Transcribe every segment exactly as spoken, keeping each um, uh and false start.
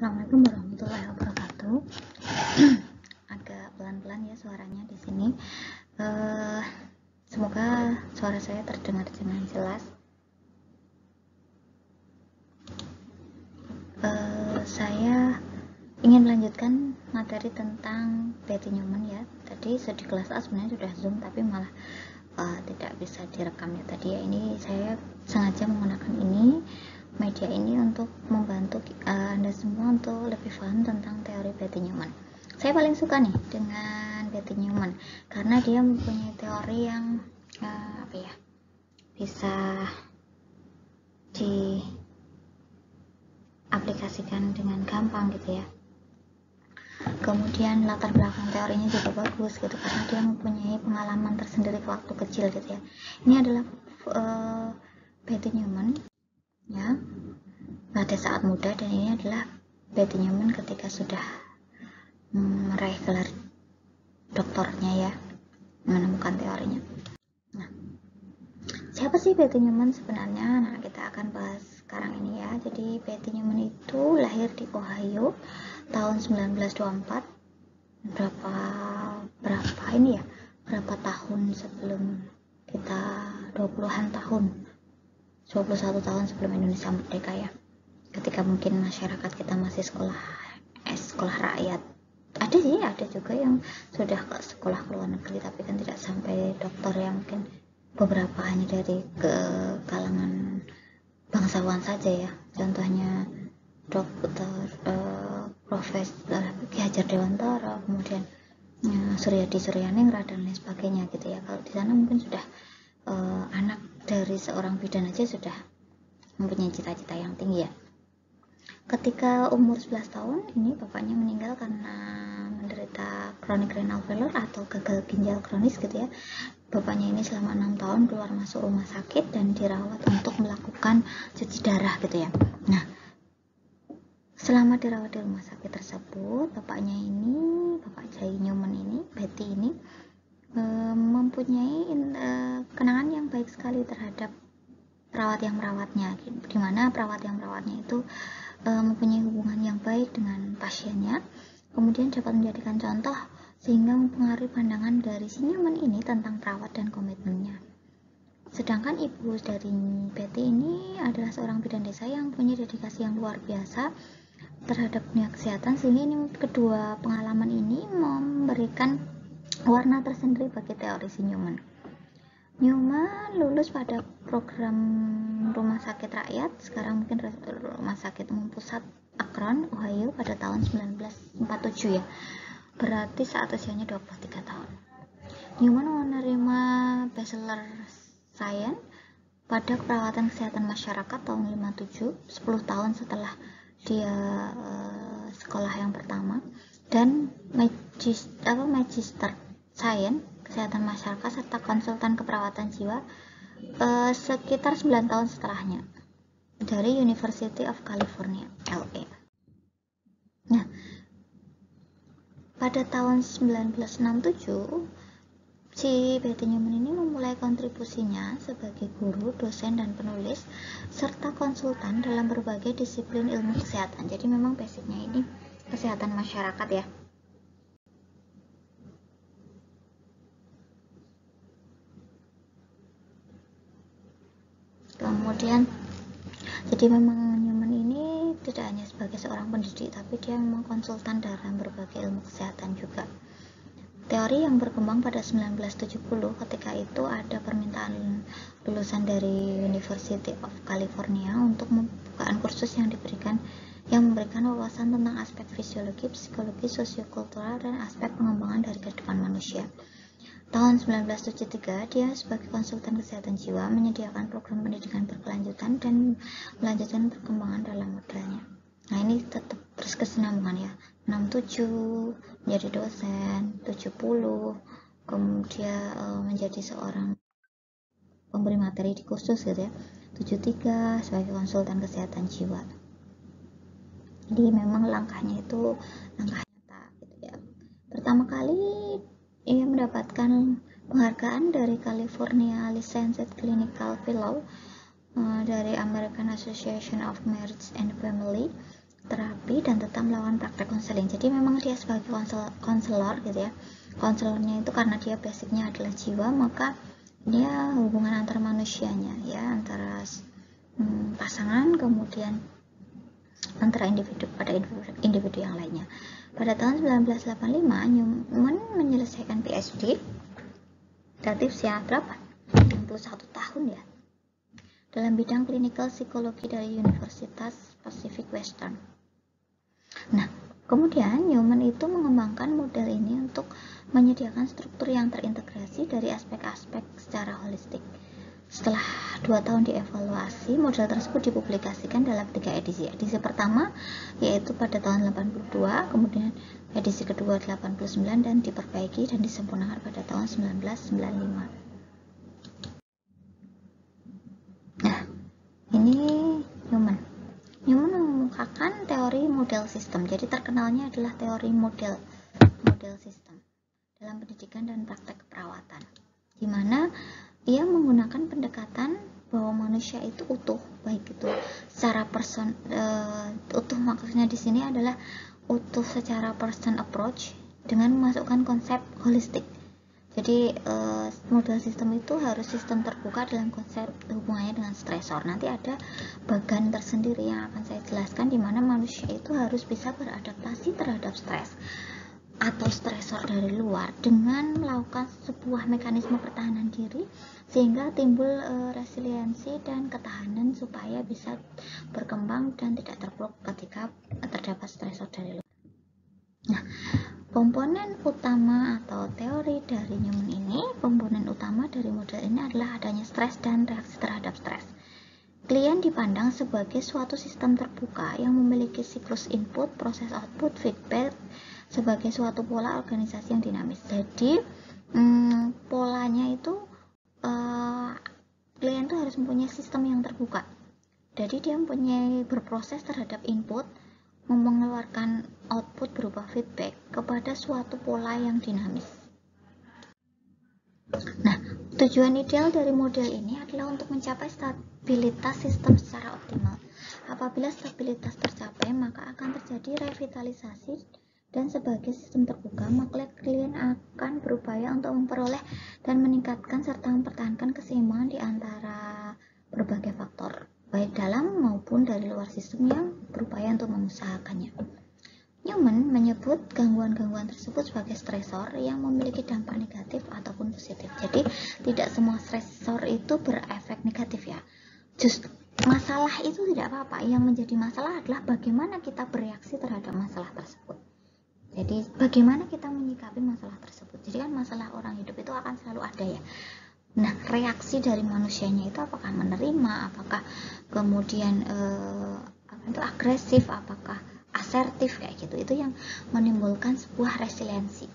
Assalamualaikum warahmatullahi wabarakatuh. Agak pelan-pelan ya suaranya di sini. Uh, semoga suara saya terdengar dengan jelas. Uh, saya ingin melanjutkan materi tentang Betty Newman ya. Tadi di kelas A sebenarnya sudah zoom tapi malah uh, tidak bisa direkam ya tadi ya. Ini saya sengaja menggunakan ini media ini untuk membantu uh, Anda semua untuk lebih paham tentang teori Betty Newman. Saya paling suka nih dengan Betty Newman karena dia mempunyai teori yang uh, apa ya bisa diaplikasikan dengan gampang gitu ya. Kemudian latar belakang teorinya juga bagus gitu karena dia mempunyai pengalaman tersendiri waktu kecil gitu ya. Ini adalah uh, Betty Newman ya pada saat muda, dan ini adalah Betty Newman ketika sudah meraih gelar doktornya ya, menemukan teorinya. Nah, siapa sih Betty Newman sebenarnya? Nah, kita akan bahas sekarang ini ya. Jadi Betty Newman itu lahir di Ohio tahun sembilan belas dua puluh empat. Berapa berapa ini ya? Berapa tahun sebelum kita dua puluhan tahun. dua puluh satu tahun sebelum Indonesia merdeka ya. Ketika mungkin masyarakat kita masih sekolah eh, sekolah rakyat. Ada sih, ada juga yang sudah ke sekolah ke luar negeri tapi kan tidak sampai doktor ya, mungkin beberapa hanya dari ke kalangan bangsawan saja ya. Contohnya dokter, eh, profesor Ki Hajar Dewantara, kemudian eh, Suryadi Suryaningrat dan lain sebagainya gitu ya. Kalau di sana mungkin sudah eh, anak dari seorang bidan aja sudah mempunyai cita-cita yang tinggi ya. Ketika umur sebelas tahun ini bapaknya meninggal karena menderita chronic renal failure atau gagal ginjal kronis gitu ya. Bapaknya ini selama enam tahun keluar masuk rumah sakit dan dirawat untuk melakukan cuci darah gitu ya. Nah, selama dirawat di rumah sakit tersebut, bapaknya ini, Bapak Jai Newman ini, Betty ini e, mempunyai e, kenangan yang baik sekali terhadap perawat yang merawatnya, di mana perawat yang merawatnya itu e, mempunyai hubungan yang baik dengan pasiennya, kemudian dapat menjadikan contoh sehingga mempengaruhi pandangan dari si Newman ini tentang perawat dan komitmennya. Sedangkan ibu dari Betty ini adalah seorang bidan desa yang punya dedikasi yang luar biasa terhadap dunia kesehatan, sehingga ini kedua pengalaman ini memberikan warna tersendiri bagi teori si Newman. Newman lulus pada program rumah sakit rakyat, sekarang mungkin rumah sakit umum pusat Akron, Ohio pada tahun sembilan belas empat puluh tujuh ya. Berarti saat usianya dua puluh tiga tahun. Newman menerima Bachelor Science pada keperawatan kesehatan masyarakat tahun lima puluh tujuh, sepuluh tahun setelah dia uh, sekolah yang pertama, dan Magister, apa, Magister Science kesehatan masyarakat serta konsultan keperawatan jiwa uh, sekitar sembilan tahun setelahnya dari University of California L A. Nah, pada tahun sembilan belas enam puluh tujuh si Betty Newman ini memulai kontribusinya sebagai guru, dosen, dan penulis serta konsultan dalam berbagai disiplin ilmu kesehatan. Jadi memang basicnya ini kesehatan masyarakat ya. Kemudian jadi memang Newman ini tidak hanya sebagai seorang pendidik, tapi dia memang konsultan dalam berbagai ilmu kesehatan juga. Teori yang berkembang pada sembilan belas tujuh puluh, ketika itu ada permintaan lulusan dari University of California untuk pembukaan kursus yang diberikan yang memberikan wawasan tentang aspek fisiologi, psikologi, sosiokultural, dan aspek pengembangan dari kehidupan manusia. Tahun sembilan belas tujuh puluh tiga, dia sebagai konsultan kesehatan jiwa menyediakan program pendidikan berkelanjutan dan melanjutkan perkembangan dalam modalnya. Nah, ini tetap berkesinambungan ya. enam puluh tujuh menjadi dosen, tujuh puluh kemudian e, menjadi seorang pemberi materi di kursus gitu ya. tujuh puluh tiga sebagai konsultan kesehatan jiwa. Jadi memang langkahnya itu langkah nyata gitu ya. Pertama kali ia mendapatkan penghargaan dari California Licensed Clinical Fellow uh, dari American Association of Marriage and Family Therapy terapi dan tetap melakukan praktek konseling. Jadi memang dia sebagai konsel konselor gitu ya. Konselornya itu karena dia basicnya adalah jiwa, maka dia hubungan antar manusianya ya, antara hmm, pasangan, kemudian antara individu pada individu, individu yang lainnya. Pada tahun seribu sembilan ratus delapan puluh lima, Newman menyelesaikan P H D dari usia berapa? enam puluh satu tahun ya, dalam bidang klinikal psikologi dari Universitas Pacific Western. Nah, kemudian Newman itu mengembangkan model ini untuk menyediakan struktur yang terintegrasi dari aspek-aspek secara holistik. Setelah dua tahun dievaluasi, model tersebut dipublikasikan dalam tiga edisi. Edisi pertama yaitu pada tahun delapan puluh dua, kemudian edisi kedua delapan puluh sembilan, dan diperbaiki dan disempurnakan pada tahun seribu sembilan ratus sembilan puluh lima. Nah, ini Newman. Newman mengemukakan teori model sistem. Jadi terkenalnya adalah teori model model sistem dalam pendidikan dan praktek keperawatan, di mana ia menggunakan pendekatan bahwa manusia itu utuh, baik itu secara person uh, utuh maksudnya di sini adalah utuh secara person approach dengan memasukkan konsep holistik. Jadi uh, model sistem itu harus sistem terbuka dalam konsep hubungannya dengan stresor. Nanti ada bagian tersendiri yang akan saya jelaskan, di mana manusia itu harus bisa beradaptasi terhadap stres atau stresor dari luar dengan melakukan sebuah mekanisme pertahanan diri, sehingga timbul e, resiliensi dan ketahanan supaya bisa berkembang dan tidak terpuruk ketika terdapat stresor dari luar. Nah, komponen utama atau teori dari Newman ini, komponen utama dari model ini adalah adanya stres dan reaksi terhadap stres. Klien dipandang sebagai suatu sistem terbuka yang memiliki siklus input, proses output, feedback sebagai suatu pola organisasi yang dinamis. Jadi hmm, polanya itu uh, klien itu harus mempunyai sistem yang terbuka. Jadi dia mempunyai berproses terhadap input, mengeluarkan output berupa feedback kepada suatu pola yang dinamis. Nah, tujuan ideal dari model ini adalah untuk mencapai stabilitas sistem secara optimal. Apabila stabilitas tercapai, maka akan terjadi revitalisasi, dan sebagai sistem terbuka, maka klien akan berupaya untuk memperoleh dan meningkatkan serta mempertahankan keseimbangan di antara berbagai faktor, baik dalam maupun dari luar sistem yang berupaya untuk mengusahakannya. Newman menyebut gangguan-gangguan tersebut sebagai stresor yang memiliki dampak negatif ataupun positif. Jadi tidak semua stresor itu berefek negatif ya. Justru masalah itu tidak apa-apa. Yang menjadi masalah adalah bagaimana kita bereaksi terhadap masalah tersebut. Jadi bagaimana kita menyikapi masalah tersebut. Jadi kan masalah orang hidup itu akan selalu ada ya. Nah, reaksi dari manusianya itu apakah menerima, apakah kemudian eh, apa itu agresif, apakah asertif kayak gitu. Itu yang menimbulkan sebuah resiliensi.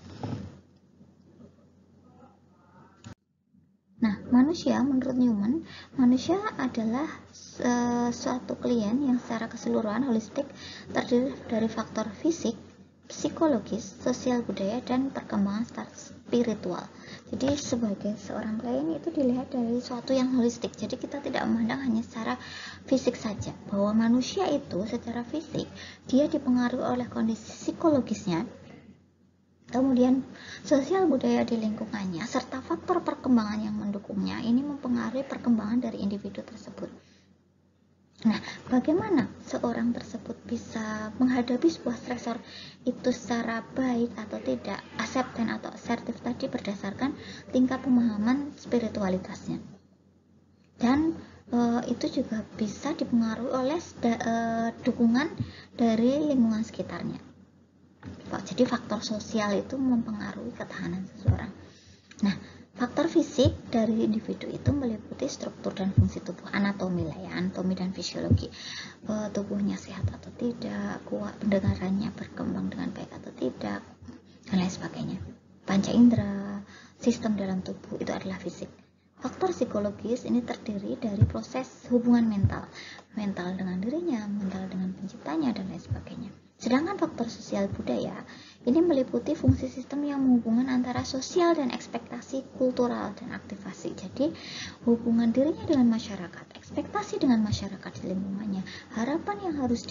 Nah, manusia menurut Newman, manusia adalah uh, suatu klien yang secara keseluruhan holistik terdiri dari faktor fisik, psikologis, sosial budaya, dan perkembangan secara spiritual. Jadi sebagai seorang klien itu dilihat dari suatu yang holistik. Jadi kita tidak memandang hanya secara fisik saja, bahwa manusia itu secara fisik dia dipengaruhi oleh kondisi psikologisnya, kemudian sosial budaya di lingkungannya, serta faktor perkembangan yang mendukungnya. Ini mempengaruhi perkembangan dari individu tersebut. Nah, bagaimana seorang tersebut bisa menghadapi sebuah stresor itu secara baik atau tidak, acceptance atau asertif tadi berdasarkan tingkat pemahaman spiritualitasnya. Dan e, itu juga bisa dipengaruhi oleh e, dukungan dari lingkungan sekitarnya. Jadi faktor sosial itu mempengaruhi ketahanan seseorang. Nah, faktor fisik dari individu itu meliputi struktur dan fungsi tubuh, anatomi lah ya, anatomi dan fisiologi. E, tubuhnya sehat atau tidak, kuat pendengarannya berkembang dengan baik atau tidak, dan lain sebagainya. Panca indera, sistem dalam tubuh itu adalah fisik. Faktor psikologis ini terdiri dari proses hubungan mental, mental dengan dirinya, mental dengan penciptanya, dan lain sebagainya. Sedangkan faktor sosial budaya ini meliputi fungsi sistem yang menghubungkan antara sosial dan ekspektasi kultural dan aktivasi. Jadi hubungan dirinya dengan masyarakat, ekspektasi dengan masyarakat di lingkungannya, harapan yang harus di,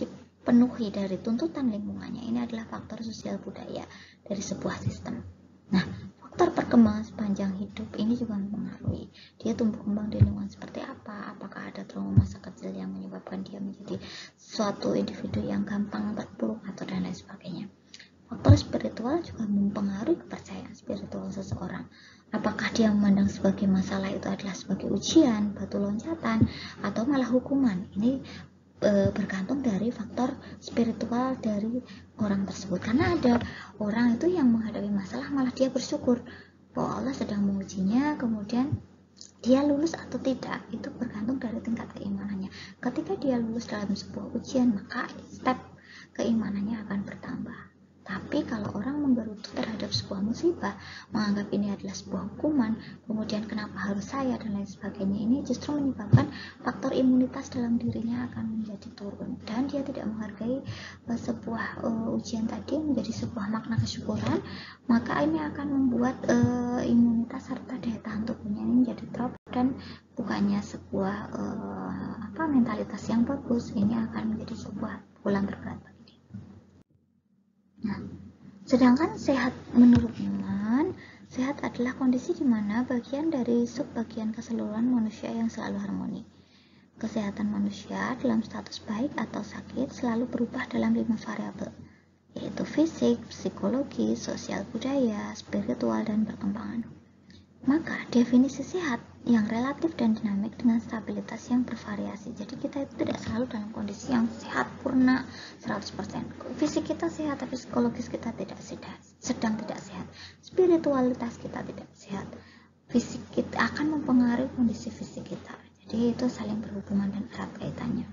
penuhi dari tuntutan lingkungannya. Ini adalah faktor sosial budaya dari sebuah sistem. Nah, faktor perkembangan sepanjang hidup ini juga mempengaruhi dia tumbuh kembang di lingkungan seperti apa, apakah ada trauma masa kecil yang menyebabkan dia menjadi suatu individu yang gampang terpuruk atau dan lain sebagainya. Faktor spiritual juga mempengaruhi kepercayaan spiritual seseorang. Apakah dia memandang sebagai masalah itu adalah sebagai ujian, batu loncatan, atau malah hukuman. Ini e, bergantung dari faktor spiritual dari orang tersebut. Karena ada orang itu yang menghadapi masalah malah dia bersyukur bahwa Allah sedang mengujinya, kemudian dia lulus atau tidak itu bergantung dari tingkat keimanannya. Ketika dia lulus dalam sebuah ujian, maka step keimanannya akan bertambah. Tapi kalau orang menggerutu terhadap sebuah musibah, menganggap ini adalah sebuah hukuman, kemudian kenapa harus saya dan lain sebagainya, ini justru menyebabkan faktor imunitas dalam dirinya akan menjadi turun, dan dia tidak menghargai uh, sebuah uh, ujian tadi menjadi sebuah makna kesyukuran, maka ini akan membuat uh, imunitas serta daya tahan tubuhnya ini menjadi drop, dan bukannya sebuah uh, apa mentalitas yang bagus, ini akan menjadi sebuah pukulan terberat. Nah, sedangkan sehat menurut Newman, sehat adalah kondisi di mana bagian dari subbagian keseluruhan manusia yang selalu harmoni. Kesehatan manusia dalam status baik atau sakit selalu berubah dalam lima variabel, yaitu fisik, psikologi, sosial budaya, spiritual, dan perkembangan. Maka definisi sehat yang relatif dan dinamik dengan stabilitas yang bervariasi. Jadi kita itu tidak selalu dalam kondisi yang sehat purna seratus persen. Fisik kita sehat tapi psikologis kita tidak sehat, sedang tidak sehat. Spiritualitas kita tidak sehat. Fisik kita akan mempengaruhi kondisi fisik kita. Jadi itu saling berhubungan dan erat kaitannya.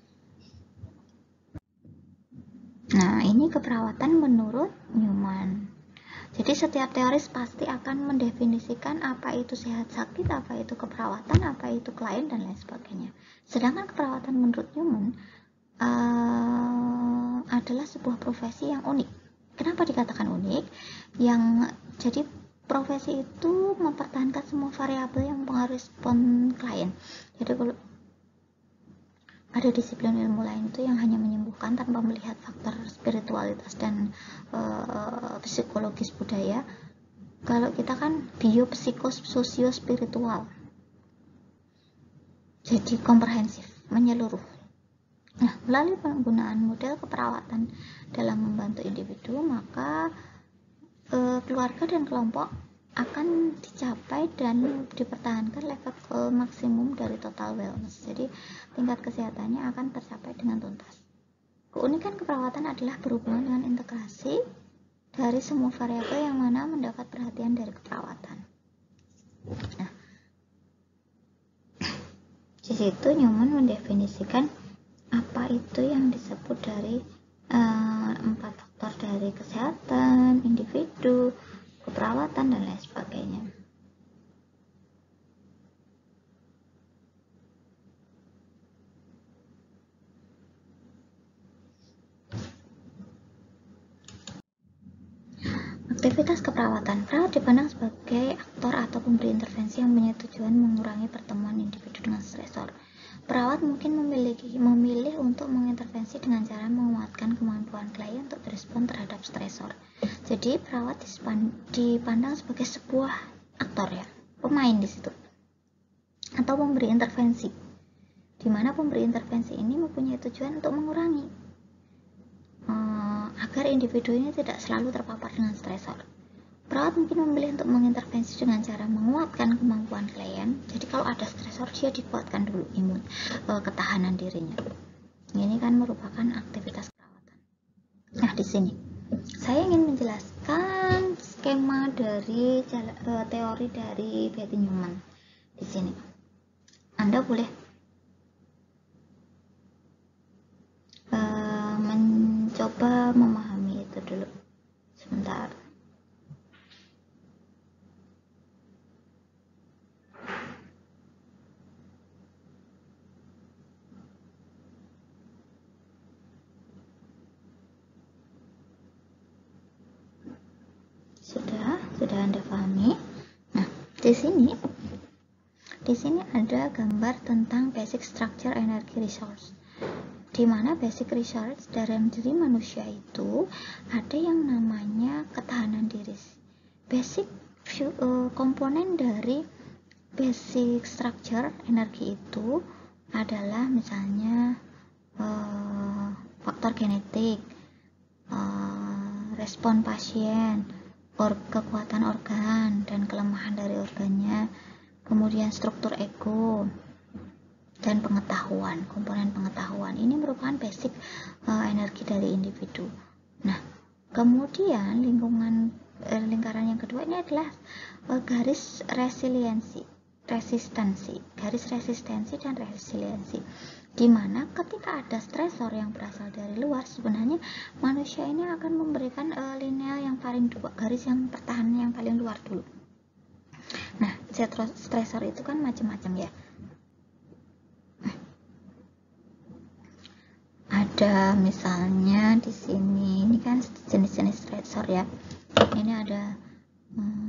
Nah, ini keperawatan menurut Newman. Jadi setiap teoris pasti akan mendefinisikan apa itu sehat sakit, apa itu keperawatan, apa itu klien, dan lain sebagainya. Sedangkan keperawatan menurut Newman uh, adalah sebuah profesi yang unik. Kenapa dikatakan unik? Yang jadi profesi itu mempertahankan semua variabel yang mempengaruhi respon klien. Jadi kalau ada disiplin ilmu lain itu yang hanya menyembuhkan tanpa melihat faktor spiritualitas dan uh, psikologis budaya. Kalau kita kan biopsikos sosio spiritual, jadi komprehensif, menyeluruh. Nah, melalui penggunaan model keperawatan dalam membantu individu, maka uh, keluarga dan kelompok akan dicapai dan dipertahankan level maksimum dari total wellness. Jadi tingkat kesehatannya akan tercapai dengan tuntas. Keunikan keperawatan adalah berhubungan dengan integrasi dari semua variabel yang mana mendapat perhatian dari keperawatan. Nah, di situ Newman mendefinisikan apa itu yang disebut dari uh, empat faktor dari kesehatan individu, keperawatan, dan lain sebagainya. Aktivitas keperawatan. Perawat dipandang sebagai aktor atau pemberi intervensi yang punya tujuan mengurangi pertemuan individu dengan stresor. Perawat mungkin memiliki, memilih untuk mengintervensi dengan cara menguatkan kemampuan klien untuk berespon terhadap stresor. Jadi perawat dipandang sebagai sebuah aktor ya, pemain di situ, atau pemberi intervensi, di mana pemberi intervensi ini mempunyai tujuan untuk mengurangi uh, agar individu ini tidak selalu terpapar dengan stresor. Perawat mungkin memilih untuk mengintervensi dengan cara menguatkan kemampuan klien. Jadi kalau ada stresor, dia dikuatkan dulu imun uh, ketahanan dirinya. Ini kan merupakan aktivitas perawatan. Nah, di sini saya ingin menjelaskan skema dari uh, teori dari Betty Newman. Di sini Anda boleh uh, mencoba memahami itu dulu sebentar. Sudah, sudah Anda pahami? Nah, di sini di sini ada gambar tentang basic structure energy resource. di mana basic research dalam diri manusia itu ada yang namanya ketahanan diri. Basic uh, komponen dari basic structure energi itu adalah misalnya uh, faktor genetik, uh, respon pasien, or, kekuatan organ dan kelemahan dari organnya, kemudian struktur ego dan pengetahuan, komponen pengetahuan. Ini merupakan basic uh, energi dari individu. Nah, kemudian lingkungan eh, lingkaran yang kedua ini adalah uh, garis resiliensi, resistensi, garis resistensi dan resiliensi. Di mana ketika ada stresor yang berasal dari luar, sebenarnya manusia ini akan memberikan uh, lineal yang paling dua, garis yang pertahanan yang paling luar dulu. Nah, stresor itu kan macam-macam ya. Ada misalnya di sini, ini kan jenis-jenis stresor ya. Ini ada hmm,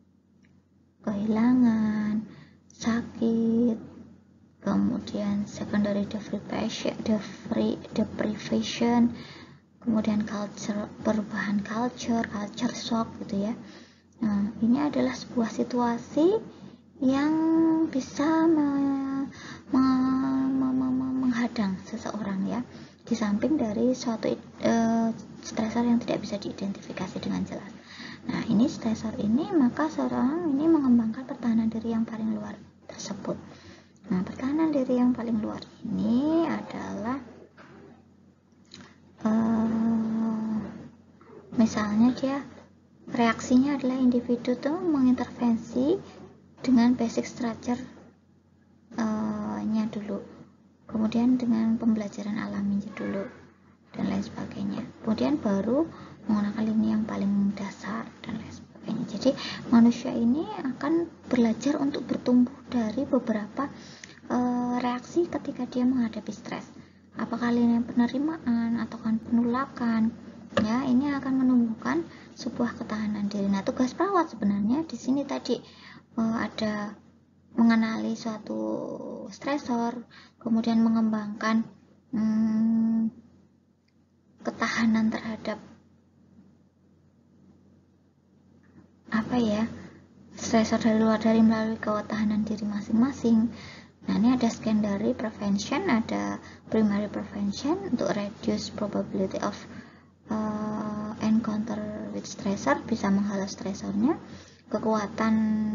kehilangan, sakit, kemudian secondary deprivation, deprivation, kemudian culture, perubahan culture, culture shock gitu ya. Nah, ini adalah sebuah situasi yang bisa me, me, me, me, me, menghadang seseorang ya, di samping dari suatu uh, stresor yang tidak bisa diidentifikasi dengan jelas. Nah, ini stresor ini, maka seorang ini mengembangkan pertahanan diri yang paling luar tersebut. Nah, pertahanan diri yang paling luar ini adalah uh, misalnya dia reaksinya adalah individu tuh mengintervensi dengan basic structure uh, nya dulu, kemudian dengan pembelajaran alaminya dulu dan lain sebagainya, kemudian baru menggunakan lini yang paling dasar dan lain sebagainya. Jadi manusia ini akan belajar untuk bertumbuh dari beberapa uh, reaksi ketika dia menghadapi stres, apakah lini penerimaan atau kan penolakan ya. Ini akan menumbuhkan sebuah ketahanan diri. Nah, tugas perawat sebenarnya di sini tadi uh, ada mengenali suatu stresor, kemudian mengembangkan hmm, ketahanan terhadap apa ya, stresor dari luar dari melalui ketahanan diri masing-masing. Nah, ini ada secondary prevention, ada primary prevention untuk reduce probability of uh, encounter with stressor, bisa menghalau stresornya, kekuatan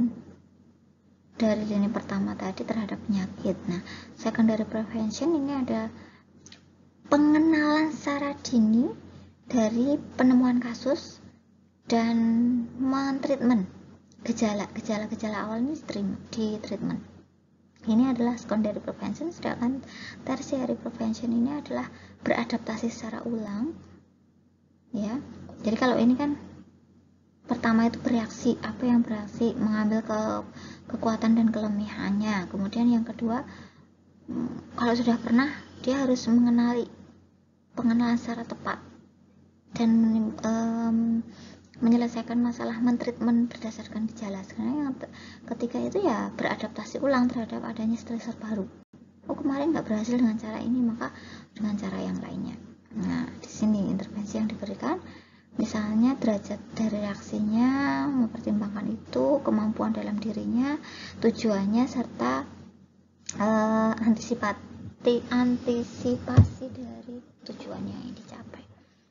dari lini pertama tadi terhadap penyakit. Nah, secondary prevention ini ada pengenalan secara dini dari penemuan kasus dan mentreatment gejala gejala-gejala awal ini di treatment. Ini adalah secondary prevention, sedangkan tertiary prevention ini adalah beradaptasi secara ulang ya. Jadi kalau ini kan pertama itu bereaksi, apa yang bereaksi, mengambil ke kekuatan dan kelemahannya. Kemudian yang kedua, kalau sudah pernah, dia harus mengenali pengenalan secara tepat dan um, menyelesaikan masalah, mentreatment berdasarkan gejala. Sekarang yang ketiga itu ya beradaptasi ulang terhadap adanya stresor baru. Oh, kemarin nggak berhasil dengan cara ini, maka dengan cara yang lainnya. Nah, di sini intervensi yang diberikan, misalnya derajat dari reaksinya, mempertimbangkan itu, kemampuan dalam dirinya, tujuannya, serta uh, antisipasi antisipasi dari tujuannya yang dicapai.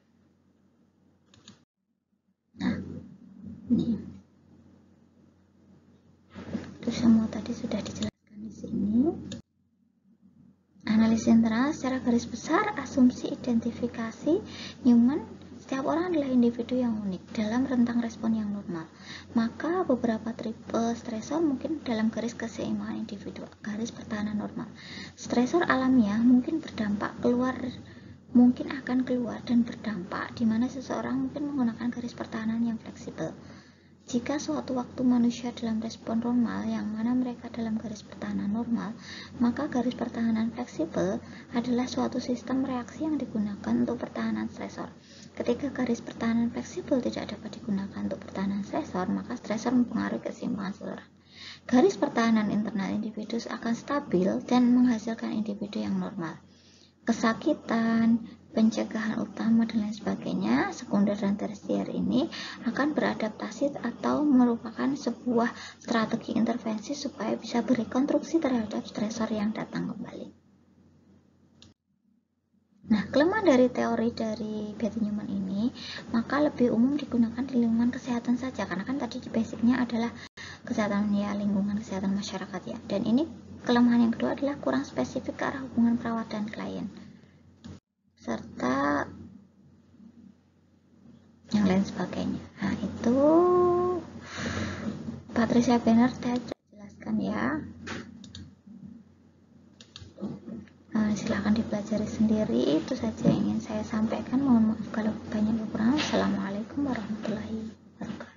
Nah, ini itu semua tadi sudah dijelaskan di sini. Analisis internal secara garis besar, asumsi identifikasi Newman, setiap orang adalah individu yang unik dalam rentang respon yang normal. Maka beberapa tipe stresor mungkin dalam garis keseimbangan individu, garis pertahanan normal. Stresor alamiah mungkin berdampak keluar, mungkin akan keluar dan berdampak, di mana seseorang mungkin menggunakan garis pertahanan yang fleksibel. Jika suatu waktu manusia dalam respon normal, yang mana mereka dalam garis pertahanan normal, maka garis pertahanan fleksibel adalah suatu sistem reaksi yang digunakan untuk pertahanan stresor. Ketika garis pertahanan fleksibel tidak dapat digunakan untuk pertahanan stresor, maka stresor mempengaruhi keseimbangan seseorang. Garis pertahanan internal individu akan stabil dan menghasilkan individu yang normal. kesakitan, pencegahan utama dan lain sebagainya, sekunder dan tersier ini akan beradaptasi atau merupakan sebuah strategi intervensi supaya bisa berekonstruksi terhadap stresor yang datang kembali. Nah, kelemahan dari teori dari Bethany-Newman ini maka lebih umum digunakan di lingkungan kesehatan saja, karena kan tadi basicnya adalah kesehatan ya, lingkungan kesehatan masyarakat ya. Dan ini kelemahan yang kedua adalah kurang spesifik ke arah hubungan perawat dan klien, serta yang lain sebagainya. Nah, itu Patricia Benner saya jelaskan ya. Nah, silahkan dipelajari sendiri. Itu saja yang ingin saya sampaikan. Mohon maaf kalau banyak kekurangan. Assalamualaikum warahmatullahi wabarakatuh.